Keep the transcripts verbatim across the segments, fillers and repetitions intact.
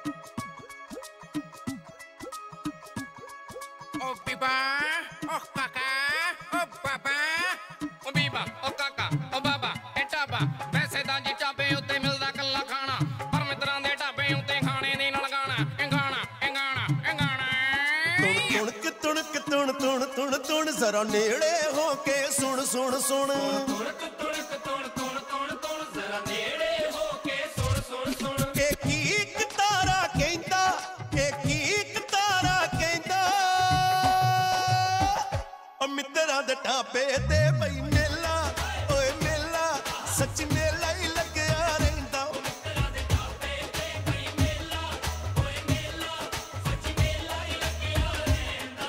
Oh Biba, oh Kaka, oh Baba, oh Biba, oh Kaka, oh Baba, ਇਹ ਢਾਬਾ ਵੈਸੇ ਤਾਂ ਜੀ ਢਾਬੇ ਉੱਤੇ ਮਿਲਦਾ ਕੱਲਾ ਖਾਣਾ ਪਰ ਮਿੱਤਰਾਂ ਦੇ ਢਾਬੇ ਉੱਤੇ ਖਾਣੇ ਦੇ ਨਾਲ ਗਾਣਾ ਇਹ ਗਾਣਾ ਇਹ ਗਾਣਾ ਇਹ ਗਾਣਾ ਤੁਣਕ ਤੁਣਕ ਤੁਣ ਤੁਣ ਤੁਣ ਤੁਣ ਜ਼ਰਾ ਨੇੜੇ ਹੋ ਕੇ ਸੁਣ ਸੁਣ ਸੁਣ ਤੁਣਕ ਤੁਣਕ ਤੁਣ ਤੁਣ ਤੁਣ ਤੁਣ ਜ਼ਰਾ ਨੇੜੇ ਹੋ ਕੇ ਸੁਣ ਸੁਣ ਸੁਣ ਇਹ ਕੀ ਇੱਕ ਤਾਰਾ ਕਹਿੰਦਾ ਇਹ ਕੀ ਇੱਕ ਤਾਰਾ ਕਹਿੰਦਾ ਓ ਮਿੱਤਰਾਂ ਦੇ ਢਾਬੇ ਤੇ ਬਈ ਮੇਲਾ ਓਏ ਮੇਲਾ ਸੱਚ ਮੇਲਾ ਹੀ ਲੱਗਿਆ ਰਹਿੰਦਾ ਮਿੱਤਰਾਂ ਦੇ ਢਾਬੇ ਤੇ ਬਈ ਮੇਲਾ ਓਏ ਮੇਲਾ ਸੱਚ ਮੇਲਾ ਹੀ ਲੱਗਿਆ ਰਹਿੰਦਾ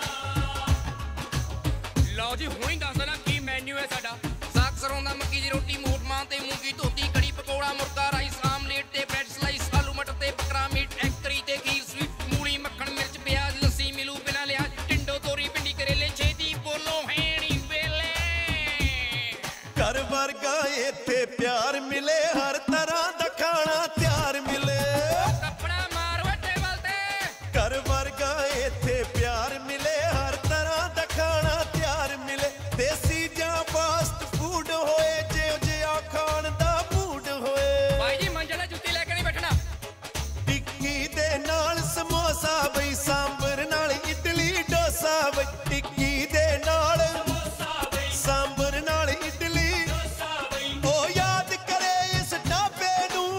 ਲਓ ਜੀ ਹੁਣੀ ਦੱਸ ਦੇਣਾ ਕੀ ਮੈਨੂ ਹੈ ਸਾਡਾ ਸਾਗ ਸਰੋਂ ਦਾ ਮੱਕੀ ਦੀ ਰੋਟੀ ਮੋਟ ਮਾਂ ਤੇ ਮੂੰਗੀ ਧੋਤੀ ਕੜੀ ਪਕੌੜਾ ਮੁਰਗਾ ਰਾਈਸ ਆਮਲੇਟ ਤੇ ਬ੍ਰੈਡ ਸਲਾਈਸ ਆਲੂ ਮਟਰ ਤੇ ਬੱਕਰਾ ਮੀਟ ਐਗ ਕਰੀ ਤੇ ਖੀਰ ਸਵੀਟ ਮੂਲੀ ਮੱਖਣ ਮਿਰਚ ਪਿਆਜ਼ ਲੱਸੀ ਮਿਲੂ ਬਿਨਾਂ ਲਿਆਜ਼ ਟਿੰਡੋ ਤੋਰੀ ਭਿੰਡੀ ਕਰੇਲੇ ਛੇਤੀ ਬੋਲੋ ਹੈਣੀ ਵੇਲੇ ਘਰ ਵਰਗਾ ਇੱਥੇ ਪਿਆਰ ਮਿਲੇ ਹਰ ਤਰ੍ਹਾਂ ਦਾ ਖਾਣਾ ਤਿਆਰ ਮਿਲੇ ਕੱਪੜਾ ਮਾਰ ਵੱਡੇ ਵੱਲ ਤੇ ਘਰ ਵਰਗਾ ਇੱਥੇ ਪਿਆਰ ਮਿਲੇ ਹਰ ਤਰ੍ਹਾਂ ਦਾ ਖਾਣਾ ਤਿਆਰ ਮਿਲੇ ਦੇਸੀ ਜਾਂ ਫਾਸਟ ਫੂਡ ਹੋਏ ਜਿਹੋ ਜਿਹਾ ਖਾਣ ਦਾ ਮੂਡ ਹੋਏ ਭਾਈ ਜੀ ਮੰਜਲਾ ਜੁੱਤੀ ਲੈ ਕੇ ਨਹੀਂ ਬੈਠਣਾ ਟਿੱਕੀ ਦੇ ਨਾਲ ਸਮੋਸਾ ਬਈ ਸਾਂਬਰ ਨਾਲ ਇਡਲੀ ਡੋਸਾ ਬਈ ਟਿੱਕੀ ਦੇ ਨਾਲ ਸਾਂਬਰ ਨਾਲ ਇਡਲੀ ਉਹ ਯਾਦ ਕਰੇ ਇਸ ਢਾਬੇ ਨੂੰ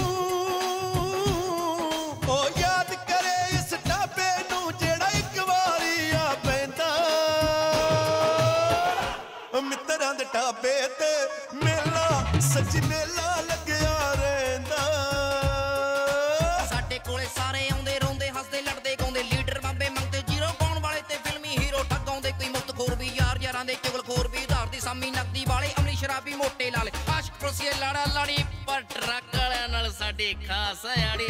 ਉਹ ਯਾਦ ਕਰੇ ਇਸ ਢਾਬੇ ਨੂੰ ਜਿਹੜਾ ਇੱਕ ਵਾਰੀ ਆ ਪੈਂਦਾ ਉਹ ਮਿੱਤਰਾਂ ਦੇ ਢਾਬੇ ਤੇ ਮੇਲਾ ਸੱਚ ਮੇਲਾ ਲੱਗਿਆ ਰਹਿੰਦਾ ਸਾਡੇ ਕੋਲੇ ਸਾਰੇ ਆਉਂਦੇ ਰੋਂਦੇ ਹੱਸਦੇ ਲੜਦੇ ਗਾਉਂਦੇ ਲੀਡਰ ਬਾਬੇ ਮੰਗਦੇ ਜ਼ੀਰੋ ਪਾਉਣ ਵਾਲੇ ਤੇ ਫਿਲਮੀ ਹੀਰੋ ਠੱਗ ਆਉਂਦੇ ਕੋਈ ਮੁਫਤਖੋਰ ਵੀ ਯਾਰ ਯਾਰਾਂ ਦੇ ਚੁਗਲਖੋਰ ਵੀ ਉਧਾਰ ਦੀ ਸਾਮੀ ਨਕਦੀ ਵਾਲੇ ਅਮਲੀ ਸ਼ਰਾਬੀ ਮੋਟੇ ਲਾਲੇ ਆਸ਼ਕ ਪਰਸੀਏ ਲਾੜਾ ਲਾੜੀ ਪਰ ਟਰੱਕ ਵਾਲਿਆਂ ਨਾਲ ਸਾਡੀ ਖਾਸ ਆੜੀ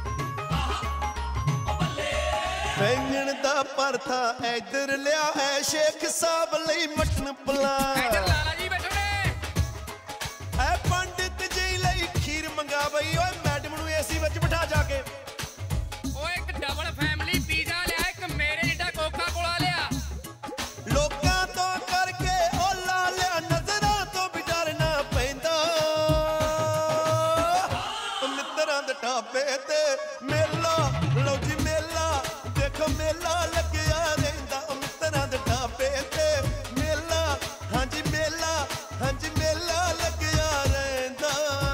ਬੈਂਗਣ ਦਾ ਪਰਥਾ ਇੱਧਰ ਲਿਆ ਹੈ ਸ਼ੇਖ ਸਾਹਿਬ ਲਈ ਮਟਨ ਇੱਧਰ ਪਲਾਨ ਲਾਲਾ ਜੀ ਬੈਠੋ ਨੇ ਐ ਪੰਡਿਤ ਜੀ ਲਈ ਖੀਰ ਮੰਗਾ ਬਈ ਓਏ ਮੈਡਮ ਨੂੰ ਏਸੀ ਵਿੱਚ ਬਿਠਾ ਜਾ ਕੇ ਓਏ ਇੱਕ ਡਬਲ ਫੈਮਿਲੀ ਪੀਜ਼ਾ ਲਿਆ ਇੱਕ ਮੇਰੇ ਜਿੱਡਾ ਕੋਕਾ ਕੋਲਾ ਲਿਆ ਲੋਕਾਂ ਤੋਂ ਕਰਕੇ ਓਲਾ ਲਿਆ ਨਜ਼ਰਾਂ ਤੋਂ ਵੀ ਡਰਨਾ ਪੈਂਦਾ ਓ ਮਿੱਤਰਾਂ ਦੇ ਢਾਬੇ ਤੇ ਮੇਲਾ ਲਓ ਜੀ ਮੇਲਾ ਦੇਖੋ ਮੇਲਾ ਲੱਗਿਆ ਰਹਿੰਦਾ ਓ ਮਿੱਤਰਾਂ ਦੇ ਢਾਬੇ ਤੇ ਮੇਲਾ ਹਾਂਜੀ ਮੇਲਾ ਹਾਂਜੀ ਮੇਲਾ ਲੱਗਿਆ ਰਹਿੰਦਾ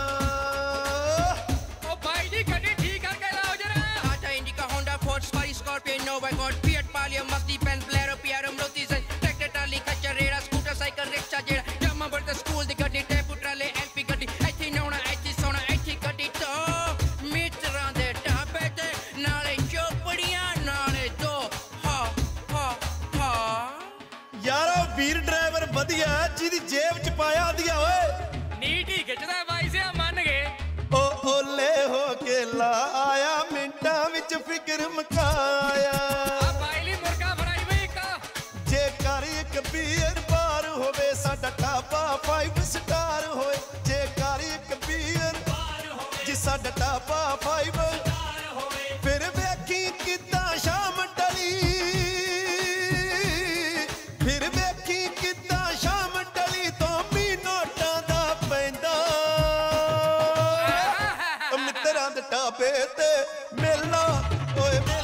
ਓ ਭਾਈ ਜੀ ਗੱਡੀ ਠੀਕ ਕਰਕੇ ਲਾਓ ਜਰਾ ਆਟਾ ਇੰਡੀਕਾ ਹੋਂਡਾ ਫੋਰਡ ਸਪਾਈ ਸਕਾਰਪੀਓ ਨੋਵਾ ਗੋਡ ਫੀਟ ਪਾਲੀਓ ਮਸਤੀ ਪੈਨ ਬਲੈਰੋ ਪਿਆਰੋ ਮਰੂਤੀ ਸੇ ਟਰੈਕਟਰ ਟਰਾਲੀ ਖੱਚਰ ਰੇੜਾ ਸਕੂਟਰ ਸਾਈਕਲ ਰਿਕਸ਼ਾ ਜਿਹੜਾ ਜਮਾ ਬਰਤ ਸਕੂਲ ਦੀ ਗੱਡੀ ਟੈਂਪੂ ਟਰਾਲੇ ਐਲਪੀ ਗੱਡੀ ਇੱਥੇ ਨਹਾਉਣਾ ਇੱਥੇ ਸੌਣਾ ਇੱਥੇ ਗੱਡੀ ਤੋਂ ਮਿੱਤਰਾਂ ਦੇ ਢਾਬੇ ਤੇ ਨਾਲੇ ਚੋਪੜੀਆਂ ਨਾਲੇ ਦੋ ਹਾ ਹਾ ਹਾ ਯਾਰੋ ਵੀਰ ਡਰਾਈਵਰ ਵਧੀਆ ਜਿਹਦੀ ਜੇਬ ਚ ਪਾਇਆ ਦਿਆ ਓਏ ਨੀਟ ਹੀ ਖਿੱਚਦਾ ਬਾਈ ਸਿਆ ਮੰਨ ਗਏ ਓ ਓਲੇ ਹੋ ਕੇ ਲਾ ਆਇਆ ਮਿੰਟਾਂ ਵਿੱਚ ਫਿਕਰ ਮਕਾਇਆ ਆ ਬਾਈ ਲਈ ਮੁਰਗਾ ਫੜਾਈ ਬਈ ਕਾ ਜੇ ਕਰ ਇੱਕ ਬੀਅਰ ਬਾਰ ਹੋਵੇ ਸਾਡਾ ਢਾਬਾ ਫਾਈਵ ਸਟਾਰ ਹੋਏ ਜੇ ਕਰ ਇੱਕ ਬੀਅਰ ਬਾਰ ਹੋਵੇ ਜੀ ਸਾਡਾ ਢਾਬਾ ਫਾਈਵ ਸਟਾਰ ਹੋਵੇ ਫਿਰ ਵੇਖੀ ਕਿੱਦਾਂ ਸ਼ਾਮ ਟਲੀ ਫਿਰ ਵੇਖੀ ਕਿੱਦਾਂ ਸ਼ਾਮ ਟਲੀ ਤੋਂ ਵੀ ਨੋਟਾਂ ਦਾ ਪੈਂਦਾ ਓ ਮਿੱਤਰਾਂ ਦੇ ਢਾਬੇ ਤੇ ਮੇਲਾ ਓਏ